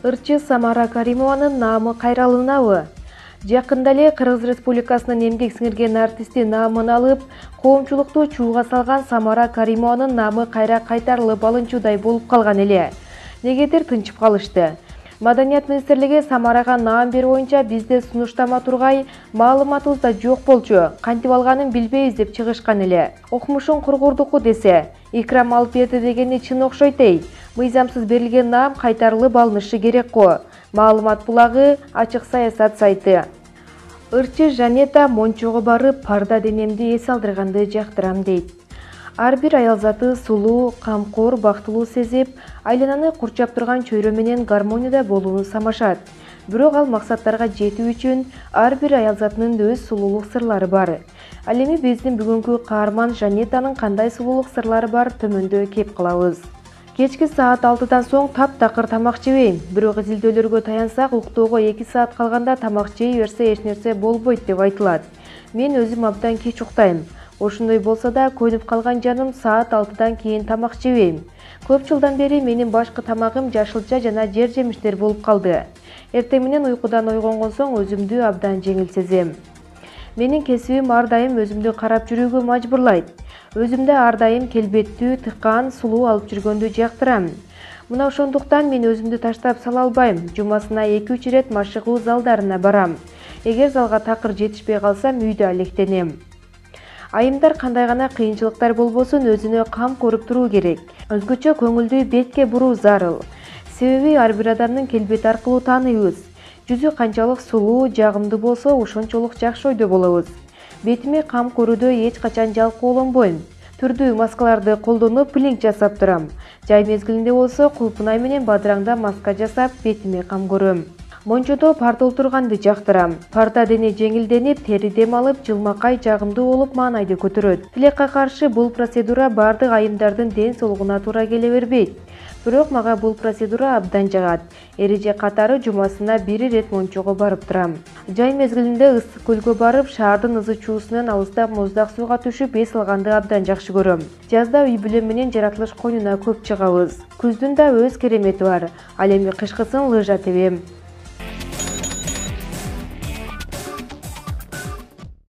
Ырчы Самара Каримованын наамы кайралынабы? Жакында эле Кыргыз Республикасынын эмгек сиңирген артисти наамын алып, коомчулукту чууга салган Самара Каримованын наамы кайра кайтарылып алынчудай болуп калган эле. Негедир тынчып калышты. Маданият министрлиги Самарага наам берүү боюнча бизде сунуштама тургай, маалыматыбызда жок болчу, кантип алганын билбейбиз деп чыгышкан эле. Окумушун кургурдуку десе, икрам алып берди дегени чын окшойт эй. Мыйзамсыз берилген наам кайтарылып алынышы керек го. Маалымат булагы, ачык саясат сайты. Ырчы Жанета Мончого барып, парда денемди эс алдырганды жактырам дейт. Ар бир аял заты сулуу, камкор, бактылуу сезип, айлананы курчап турган чөйрө менен гармонияда болууну самашат. Бирок ал максаттарга жетүү үчүн ар бир аял затынын өз сулуулук сырлары бар. Ал эми биздин бүгүнкү каарман Жанетанын кандай сулуулук сырлары бар төмөндө кеп кылабыз. Кечки саат 6-дан соң таптакыр тамак жебейм. Бирок изилдөөлөргө таянсак, уктоого 2 саат калганда тамак жей берсе эч нерсе болбойт деп айтылат. Мен өзүм абдан кеч уктайм. Ошондой болсо да көнүп калган жаным саат 6-дан кийин тамак жебейм. Көп жылдан бери менин башкы тамагым жашылча жана жер жемиштер болуп калды. Эртең менен уйкудан ойгонгон соң өзүмдү абдан жеңил сезем. Менин кесибим ар дайым өзүмдү карап жүрүүгө мажбурлайт. Өзүмдө ар дайым келбеттүү, тыккан, сулуу алып жүргөндү жактырам. Мына ошондуктан мен өзүмдү таштап сала албайм. Жумасына 2-3 ирет машыгуу залдарына барам. Эгер залга такыр жетишпей калсам, үйдө алектенем. Айымдар кандай гана кыйынчылыктар болбосун өзүнө кам көрүп туруу керек. Өзгөчө көңүлдү бетке буруу зарыл. Себеби ар бир адамдын келбети аркылуу тааныйбыз. Жүзү канчалык сулуу, жагымдуу болсо, ошончолук жакшы ойдо болобуз. Бетиме кам көрүүдө эч качан жалкоолонбойм. Түрдүү маскаларды колдонуп, пилинг жасап турам. Жай мезгилинде болсо, кулпунай менен бадыраңда маска жасап, бетиме кам көрөм. Мончодо парда отурганды жактырам. Парда дене жеңилденип, тери дем алып, жылмакай жагымдуу болуп маанайды көтөрөт. Тилекке каршы бул процедура бардык айымдардын ден соолугуна туура келе бербейт. Бирок мага бул процедура абдан жагат. Эреже катары жумасына 1 ирет Мончого барып турам. Жай мезгилинде ысык көлгө барып, шаардын ызы чуусунан алыстап моздак сууга түшүп эс алганды абдан жакшы көрөм. Жазда үй бүлө менен жаратылыш койнуна көп чыгабыз. Күздүн да өз керемети бар. Ал эми кышкысын лыжа тебем.